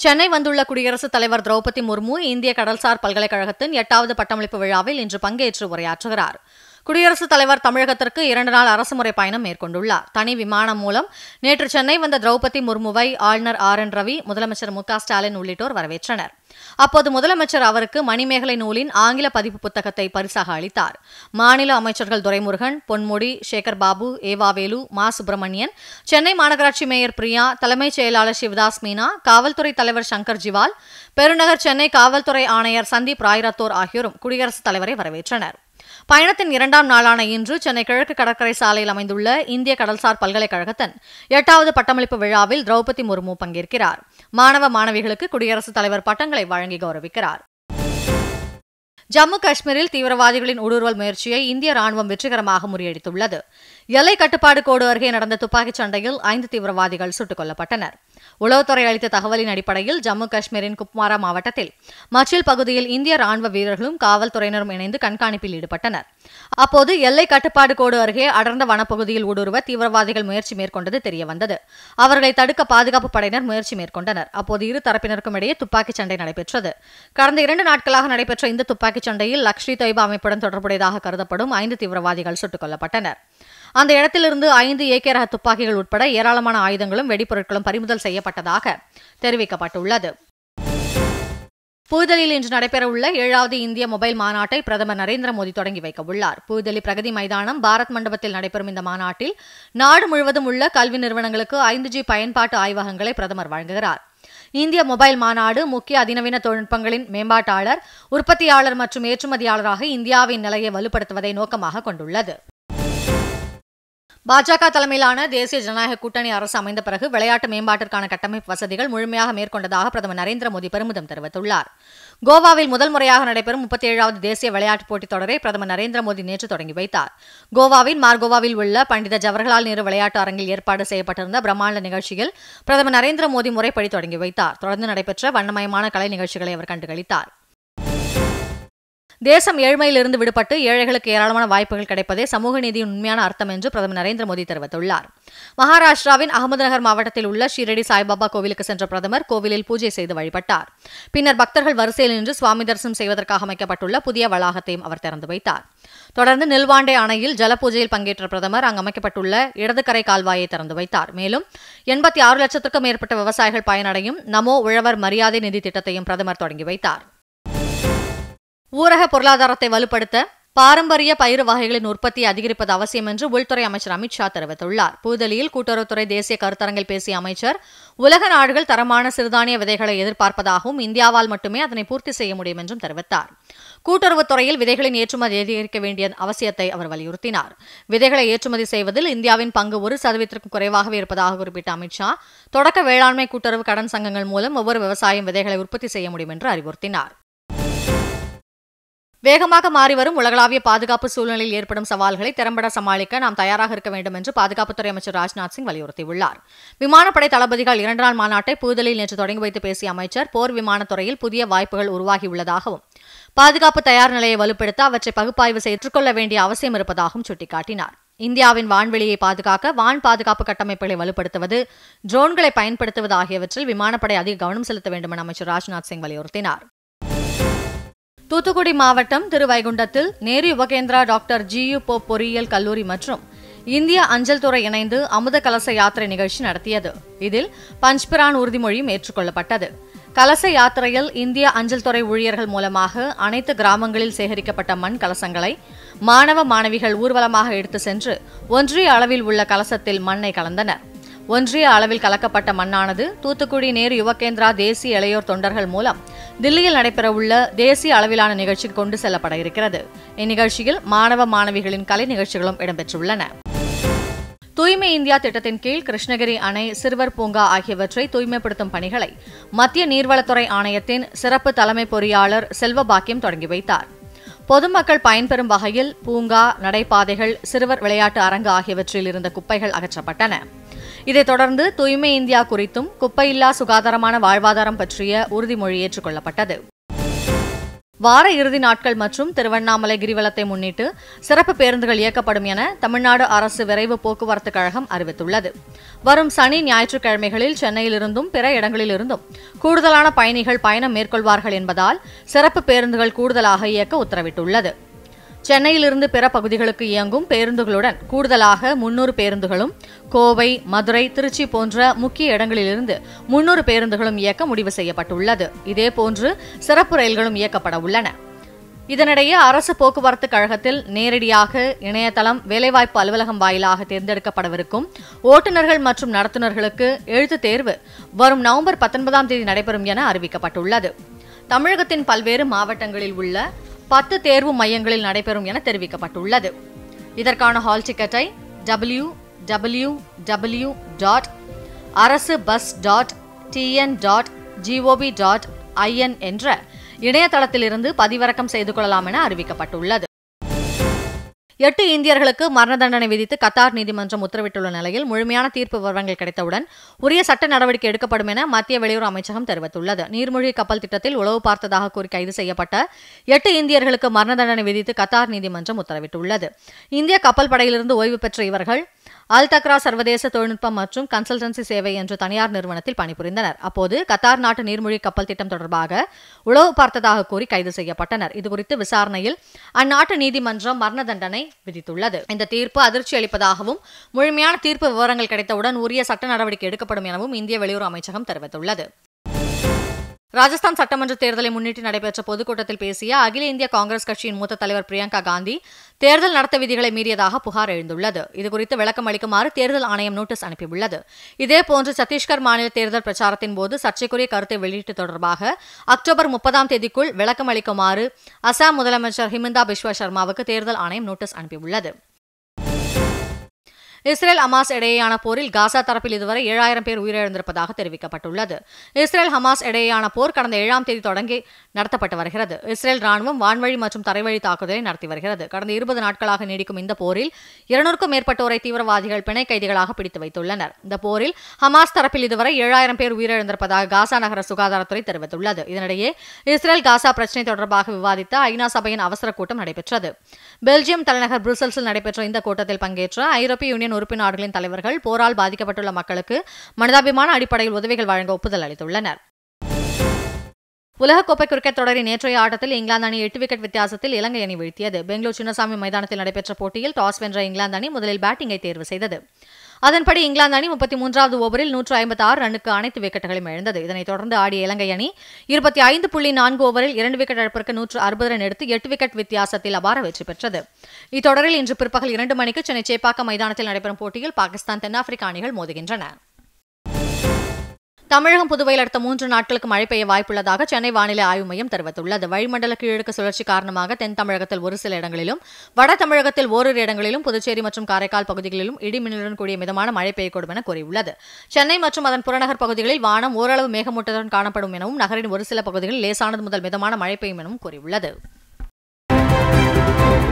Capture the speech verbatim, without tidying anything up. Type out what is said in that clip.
சென்னை வந்துள்ள குடியரசுத் தலைவர் திரௌபதி முர்மு இந்திய கடல்சார் பல்கலைக்கழகத்தின் எட்டாவது பட்டமளிப்பு விழாவில் இன்று பங்கேற்று உரையாற்றுகிறார். குடியரசுத் தலைவர் தமிழகத்திற்கு இரண்டு நாள் அரசுமுறை பயணம் மேற்கொண்டுள்ளார். தனி விமானம் மூலம் நேற்று சென்னை வந்த திரௌபதி முர்முவை ஆளுநர் ஆர் என் ரவி, முதலமைச்சர் மு க ஸ்டாலின் உள்ளிட்டோர் வரவேற்றனர். அப்போது முதலமைச்சர் அவருக்கு மணிமேகலை நூலின் ஆங்கில பதிப்பு புத்தகத்தை பரிசாக அளித்தார். மாநில அமைச்சர்கள் துரைமுருகன், பொன்முடி, சேகர் பாபு, ஏவாவேலு, மா சுப்பிரமணியன், சென்னை மாநகராட்சி மேயர் பிரியா, தலைமைச் செயலாளர் சிவதாஸ் மீனா, காவல்துறை தலைவர் சங்கர் ஜிவால், பெருநகர் சென்னை காவல்துறை ஆணையர் சந்தீப் ராய்ரத்தோர் ஆகியோரும் குடியரசுத் தலைவரை வரவேற்றனர். பயணத்தின் இரண்டாம் நாளான இன்று சென்னை கிழக்கு கடற்கரை சாலையில் அமைந்துள்ள இந்திய கடல்சார் பல்கலைக்கழகத்தின் எட்டாவது பட்டமளிப்பு விழாவில் திரௌபதி முர்மு பங்கேற்கிறார். மாணவ மாணவிகளுக்கு குடியரசுத் தலைவர் பட்டங்களை வழங்கி கௌரவிக்கிறார். ஜம்மு காஷ்மீரில் தீவிரவாதிகளின் ஊடுருவல் முயற்சியை இந்திய ராணுவம் வெற்றிகரமாக முறியடித்துள்ளது. எல்லை கட்டுப்பாடு கோடு அருகே நடந்த துப்பாக்கிச் சண்டையில் ஐந்து தீவிரவாதிகள் சுட்டுக் கொல்லப்பட்டனர். உளவுத்துறை அளித்த தகவலின் அடிப்படையில் ஜம்மு காஷ்மீரின் குப்வாரா மாவட்டத்தில் மச்சில் பகுதியில் இந்திய ராணுவ வீரர்களும் காவல்துறையினரும் இணைந்து கண்காணிப்பில் ஈடுபட்டனர். அப்போது எல்லை கட்டுப்பாடு கோடு அருகே அடர்ந்த வனப்பகுதியில் ஊடுருவ தீவிரவாதிகள் முயற்சி மேற்கொண்டது தெரியவந்தது. அவர்களை தடுக்க பாதுகாப்பு படையினர் முயற்சி மேற்கொண்டனர். அப்போது இரு தரப்பினருக்கும் இடையே துப்பாக்கிச் சண்டை நடைபெற்றது. கடந்த இரண்டு நாட்களாக நடைபெற்ற இந்த துப்பாக்கிச் சண்டையில் லஷ்கர் இ தொய்பா அமைப்புடன் தொடர்புடையதாக கருதப்படும் ஐந்து தீவிரவாதிகள் சுட்டுக் கொல்லப்பட்டனர். அந்த இடத்திலிருந்து ஐந்து ஏ கே ரக துப்பாக்கிகள் உட்பட ஏராளமான ஆயுதங்களும் வெடிப்பொருட்களும் பறிமுதல் செய்யப்பட்டதாக தெரிவிக்கப்பட்டுள்ளது. புதுதில்லியில் இன்று நடைபெறவுள்ள ஏழாவது இந்திய மொபைல் மாநாட்டை பிரதமர் நரேந்திர மோடி தொடங்கி வைக்க உள்ளார். புதுதில்லி பிரகதி மைதானம் பாரத் மண்டபத்தில் நடைபெறும் இந்த மாநாட்டில் நாடு முழுவதும் உள்ள கல்வி நிறுவனங்களுக்கு ஐந்து ஜி பயன்பாட்டு ஆய்வகங்களை பிரதமர் வழங்குகிறார். இந்திய மொபைல் மாநாடு முக்கிய அதிநவீன தொழில்நுட்பங்களின் மேம்பாட்டாளர், உற்பத்தியாளர் மற்றும் ஏற்றுமதியாளராக இந்தியாவின் நிலையை வலுப்படுத்துவதை நோக்கமாக கொண்டுள்ளது. பாஜக தலைமையிலான தேசிய ஜனநாயக கூட்டணி அரசு அமைந்த பிறகு விளையாட்டு மேம்பாட்டிற்கான கட்டமைப்பு வசதிகள் முழுமையாக மேற்கொண்டதாக பிரதமர் நரேந்திர மோடி பெருமிதம் தெரிவித்துள்ளார். கோவாவில் முதல் முறையாக நடைபெறும் முப்பத்தி ஏழாவது தேசிய விளையாட்டுப் போட்டித் தொடரை பிரதமர் நரேந்திர மோடி நேற்று தொடங்கி வைத்தார். கோவாவின் மார்கோவாவில் உள்ள பண்டித ஜவஹர்லால் நேரு விளையாட்டு அரங்கில் ஏற்பாடு செய்யப்பட்டிருந்த பிரம்மாண்ட நிகழ்ச்சியில் பிரதமர் நரேந்திர மோடி முறைப்படி தொடங்கி வைத்தார். தொடர்ந்து நடைபெற்ற வண்ணமயமான கலை நிகழ்ச்சிகளை அவர் கண்டுகளித்தார். தேசம் ஏழ்மையிலிருந்து விடுபட்டு ஏழைகளுக்கு ஏராளமான வாய்ப்புகள் கிடைப்பதே சமூக நீதியின் உண்மையான அர்த்தம் என்று பிரதமர் நரேந்திர மோடி தெரிவித்துள்ளார். மகாராஷ்டிராவின் அகமதுநகர் மாவட்டத்தில் உள்ள ஷீரடி சாய்பாபா கோவிலுக்கு சென்ற பிரதமர் கோவிலில் பூஜை செய்து வழிபட்டார். பின்னர் பக்தர்கள் வரிசையில் நின்று சுவாமி தரிசனம் செய்வதற்காக அமைக்கப்பட்டுள்ள புதிய வளாகத்தையும் அவர் திறந்து வைத்தார். தொடர்ந்து நில்வாண்டே அணையில் ஜலபூஜையில் பங்கேற்ற பிரதமர் அங்கு அமைக்கப்பட்டுள்ள இடதுகரை கால்வாயை திறந்து வைத்தார். மேலும் எண்பத்தி ஆறு லட்சத்திற்கும் மேற்பட்ட விவசாயிகள் பயனடையும் நமோ உழவர் மரியாதை நிதி திட்டத்தையும் பிரதமர் தொடங்கி வைத்தார். ஊரக பொருளாதாரத்தை வலுப்படுத்த பாரம்பரிய பயிறு வகைகளின் உற்பத்தியை அதிகரிப்பது அவசியம் என்று உள்துறை அமைச்சர் அமித் ஷா தெரிவித்துள்ளார். புதுதில்லியில் கூட்டுறவுத்துறை தேசிய கருத்தரங்கில் பேசிய அமைச்சர், உலக நாடுகள் தரமான சிறுதானிய விதைகளை எதிர்பார்ப்பதாகவும் இந்தியாவால் மட்டுமே அதனை பூர்த்தி செய்ய முடியும் என்றும் தெரிவித்தார். கூட்டுறவுத்துறையில் விதைகளின் ஏற்றுமதி அதிகரிக்க வேண்டிய அவசியத்தை அவர் வலியுறுத்தினார். விதைகளை ஏற்றுமதி செய்வதில் இந்தியாவின் பங்கு ஒரு சதவீதத்திற்கும் குறைவாகவே இருப்பதாக குறிப்பிட்ட அமித் ஷா, தொடக்க வேளாண்மை கூட்டுறவு கடன் சங்கங்கள் மூலம் ஒவ்வொரு விவசாயியும் விதைகளை உற்பத்தி செய்ய முடியும் என்று அறிவுறுத்தினார். வேகமாக மாறிவரும் உலகளாவிய பாதுகாப்பு சூழ்நிலையில் ஏற்படும் சவால்களை திறம்பட சமாளிக்க நாம் தயாராக இருக்க வேண்டும் என்று பாதுகாப்புத்துறை அமைச்சர் ராஜ்நாத் சிங் வலியுறுத்தியுள்ளார். விமானப்படை தளபதிகள் இரண்டு நாள் மாநாட்டை புதுதில்லியில் நேற்று தொடங்கி வைத்து பேசிய அமைச்சர், போர் விமானத்துறையில் புதிய வாய்ப்புகள் உருவாகியுள்ளதாகவும் பாதுகாப்பு தயார் நிலையை வலுப்படுத்த அவற்றை பகுப்பாய்வு செய்து ஏற்றுக்கொள்ள வேண்டிய அவசியம் இருப்பதாகவும் சுட்டிக்காட்டினார். இந்தியாவின் வான்வெளியை பாதுகாக்க வான் பாதுகாப்பு கட்டமைப்புகளை வலுப்படுத்துவது, ட்ரோன்களை பயன்படுத்துவது ஆகியவற்றில் விமானப்படை அதிக கவனம் செலுத்த வேண்டும் என அமைச்சர் ராஜ்நாத் சிங் வலியுறுத்தினார். தூத்துக்குடி மாவட்டம் திருவைகுண்டத்தில் Nehru Yuvakendra doctor G U Pope பொறியியல் கல்லூரி மற்றும் இந்திய அஞ்சல் துறை இணைந்து அமுத கலச யாத்திரை நிகழ்ச்சி நடத்தியது. இதில் பஞ்ச்பிரான் உறுதிமொழியும் ஏற்றுக்கொள்ளப்பட்டது. கலச யாத்திரையில் இந்திய அஞ்சல் துறை ஊழியர்கள் மூலமாக அனைத்து கிராமங்களில் சேகரிக்கப்பட்ட மண் கலசங்களை மாணவ மாணவிகள் ஊர்வலமாக எடுத்து சென்று ஒன்றிய அளவில் உள்ள கலசத்தில் மண்ணை கலந்தனர். ஒன்றிய அளவில் கலக்கப்பட்ட மண்ணானது தூத்துக்குடி நேரு யுவகேந்திரா தேசிய இளையோர் தொண்டர்கள் மூலம் தில்லியில் நடைபெறவுள்ள தேசிய அளவிலான நிகழ்ச்சிக்கு கொண்டு செல்லப்பட இருக்கிறது. இந்நிகழ்ச்சியில் மாணவ மாணவிகளின் கலை நிகழ்ச்சிகளும் இடம்பெற்றுள்ளன. தூய்மை இந்தியா திட்டத்தின் கீழ் கிருஷ்ணகிரி அணை, சிறுவர் பூங்கா ஆகியவற்றை தூய்மைப்படுத்தும் பணிகளை மத்திய நீர்வளத்துறை ஆணையத்தின் சிறப்பு தலைமை பொறியாளர் செல்வபாக்கியம் தொடங்கி வைத்தார். பொதுமக்கள் பயன்பெறும் வகையில் பூங்கா, நடைபாதைகள், சிறுவர் விளையாட்டு அரங்கு ஆகியவற்றில் இருந்த குப்பைகள் அகற்றப்பட்டன. இதைத் தொடர்ந்து தூய்மை இந்தியா குறித்தும் குப்பையில்லா சுகாதாரமான வாழ்வாதாரம் பற்றிய உறுதிமொழி ஏற்றுக்கொள்ளப்பட்டது. வார இறுதி நாட்கள் மற்றும் திருவண்ணாமலை கிரிவலத்தை முன்னிட்டு சிறப்பு பேருந்துகள் இயக்கப்படும் என தமிழ்நாடு அரசு விரைவு போக்குவரத்து கழகம் அறிவித்துள்ளது. வரும் சனி ஞாயிற்றுக்கிழமைகளில் சென்னையிலிருந்தும் பிற இடங்களிலிருந்தும் கூடுதலான பயணிகள் பயணம் மேற்கொள்வார்கள் என்பதால் சிறப்பு பேருந்துகள் கூடுதலாக இயக்க உத்தரவிட்டுள்ளது. சென்னையிலிருந்து பிற பகுதிகளுக்கு இயங்கும் பேருந்துகளுடன் கூடுதலாக முன்னூறு பேருந்துகளும், கோவை, மதுரை, திருச்சி போன்ற முக்கிய இடங்களிலிருந்து முன்னூறு பேருந்துகளும் இயக்க முடிவு செய்யப்பட்டுள்ளது. இதேபோன்று சிறப்பு ரயில்களும் இயக்கப்பட உள்ளன. இதனிடையே அரசு போக்குவரத்து கழகத்தில் நேரடியாக இணையதளம், வேலைவாய்ப்பு அலுவலகம் வாயிலாக தேர்ந்தெடுக்கப்படவிருக்கும் ஓட்டுநர்கள் மற்றும் நடத்துனர்களுக்கு எழுத்துத் தேர்வு வரும் நவம்பர் பத்தொன்பதாம் தேதி நடைபெறும் என அறிவிக்கப்பட்டுள்ளது. தமிழகத்தின் பல்வேறு மாவட்டங்களில் உள்ள பத்து தேர்வு மையங்களில் நடைபெறும் என தெரிவிக்கப்பட்டுள்ளது. இதற்கான ஹால் டிக்கெட்டை W W W dot arasu bus dot TN dot GOV dot IN என்ற இணையதளத்திலிருந்து பதிவிறக்கம் செய்து கொள்ளலாம் என அறிவிக்கப்பட்டுள்ளது. எட்டு இந்தியர்களுக்கு மரண தண்டனை விதித்து கத்தார் நீதிமன்றம் உத்தரவிட்டுள்ள நிலையில் முழுமையான தீர்ப்பு விவரங்கள் கிடைத்தவுடன் உரிய சட்ட நடவடிக்கை எடுக்கப்படும் என மத்திய வெளியுறவு அமைச்சகம் தெரிவித்துள்ளது. நீர்மூழ்கி கப்பல் திட்டத்தில் உளவு பார்த்ததாக கூறி கைது செய்யப்பட்ட எட்டு இந்தியர்களுக்கு மரண தண்டனை விதித்து கத்தார் நீதிமன்றம் உத்தரவிட்டுள்ளது. இந்திய கப்பல் படையிலிருந்து ஓய்வு பெற்ற இவர்கள் அல் தக்ரா சர்வதேச தொழில்நுட்பம் மற்றும் கன்சல்டன்சி சேவை என்ற தனியார் நிறுவனத்தில் பணிபுரிந்தனர். அப்போது கத்தார் நாட்டு நீர்மூழ்கி கப்பல் திட்டம் தொடர்பாக உளவு பார்த்ததாக கூறி கைது செய்யப்பட்டனர். இதுகுறித்து விசாரணையில் அந்நாட்டு நீதிமன்றம் மரண தண்டனை விதித்துள்ளது. இந்த தீர்ப்பு அதிர்ச்சி அளிப்பதாகவும் முழுமையான தீர்ப்பு விவரங்கள் கிடைத்தவுடன் உரிய சட்ட நடவடிக்கை எடுக்கப்படும் எனவும் இந்திய வெளியுறவு அமைச்சகம் தெரிவித்துள்ளது. ராஜஸ்தான் சட்டமன்ற தேர்தலை முன்னிட்டு நடைபெற்ற பொதுக்கூட்டத்தில் பேசிய அகில இந்திய காங்கிரஸ் கட்சியின் மூத்த தலைவர் பிரியங்கா காந்தி தேர்தல் நடத்தை விதிகளை மீறியதாக புகார் எழுந்துள்ளது. இதுகுறித்து விளக்கம் அளிக்குமாறு தேர்தல் ஆணையம் நோட்டீஸ் அனுப்பியுள்ளது. இதேபோன்று சத்தீஸ்கர் மாநில தேர்தல் பிரச்சாரத்தின் போது சர்ச்சைக்குரிய கருத்தை வெளியிட்டு தொடர்பாக அக்டோபர் முப்பதாம் தேதிக்குள் விளக்கம் அளிக்குமாறு அசாம் முதலமைச்சர் ஹிமந்தா பிஸ்வா சர்மாவுக்கு தேர்தல் ஆணையம் நோட்டீஸ் அனுப்பியுள்ளது. இஸ்ரேல் ஹமாஸ் இடையேயான போரில் காசா தரப்பில் இதுவரை ஏழாயிரம் பேர் உயிரிழந்திருப்பதாக தெரிவிக்கப்பட்டுள்ளது. இஸ்ரேல் ஹமாஸ் இடையேயான போர் கடந்த ஏழாம் தேதி தொடங்கி நடத்தப்பட்டு வருகிறது. இஸ்ரேல் ராணுவம் வான்வழி மற்றும் தரைவழி தாக்குதலை நடத்தி வருகிறது. கடந்த இருபது நாட்களாக நீடிக்கும் இந்த போரில் இருநூறுக்கும் மேற்பட்டோரை தீவிரவாதிகள் பிணை கைதிகளாக பிடித்து வைத்துள்ளனர். இந்த போரில் ஹமாஸ் தரப்பில் இதுவரை ஏழாயிரம் பேர் உயிரிழந்திருப்பதாக காசா நகர சுகாதாரத்துறை தெரிவித்துள்ளது. இதனிடையே இஸ்ரேல் காசா பிரச்சினை தொடர்பாக விவாதித்த ஐநா சபையின் அவசர கூட்டம் நடைபெற்றது. பெல்ஜியம் தலைநகர் புருசல்ஸில் நடைபெற்ற இந்த கூட்டத்தில் பங்கேற்ற ஐரோப்பிய யூனியன் உறுப்பு நாடுகளின் தலைவர்கள் போரால் பாதிக்கப்பட்டுள்ள மக்களுக்கு மனிதாபிமான அடிப்படையில் உதவிகள் வழங்க ஒப்புதல் அளித்துள்ளனர். உலகக்கோப்பை கிரிக்கெட் தொடரின் நேற்றைய ஆட்டத்தில் இங்கிலாந்து அணி எட்டு விக்கெட் வித்தியாசத்தில் இலங்கை அணி வீழ்த்தியது. பெங்களூரு சின்னசாமி மைதானத்தில் நடைபெற்ற போட்டியில் டாஸ் வென்ற இங்கிலாந்து அணி முதலில் பேட்டிங்கை தேர்வு செய்தது. அதன்படி இங்கிலாந்து அணி முப்பத்தி மூன்றாவது ஓவரில் நூற்று ஐம்பத்தி ஆறு ரன்னுக்கு அனைத்து விக்கெட்டுகளையும் இழந்தது. இதனைத் தொடர்ந்து ஆடிய இலங்கை அணி இருபத்தி ஐந்து புள்ளி நான்கு ஓவரில் இரண்டு விக்கெட் இழப்பிற்கு நூற்று அறுபது ரன் எடுத்து எட்டு விக்கெட் வித்தியாசத்தில் அபார வெற்றி பெற்றது. இத்தொடரில் இன்று பிற்பகல் இரண்டு மணிக்கு சென்னை சேப்பாக்கம் மைதானத்தில் நடைபெறும் போட்டியில் பாகிஸ்தான், தென்னாப்பிரிக்கா அணிகள் மோதுகின்றன. தமிழகம், புதுவையில் அடுத்த மூன்று நாட்களுக்கு மழை பெய்ய வாய்ப்புள்ளதாக சென்னை வானிலை ஆய்வு மையம் தெரிவித்துள்ளது. வளிமண்டல கீழடுக்கு சுழற்சி காரணமாக தென் தமிழகத்தில் ஒரு சில இடங்களிலும், வட தமிழகத்தில் ஓரிரு இடங்களிலும், புதுச்சேரி மற்றும் காரைக்கால் பகுதிகளிலும் இடிமின்னலுடன் கூடிய மிதமான மழை பெய்யக்கூடும் என கூறியுள்ளது. சென்னை மற்றும் அதன் புறநகர் பகுதிகளில் வானம் ஓரளவு மேகமூட்டத்துடன் காணப்படும் எனவும், நகரின் ஒரு சில பகுதிகளில் லேசானது முதல் மிதமான மழை பெய்யும் எனவும் கூறியுள்ளது.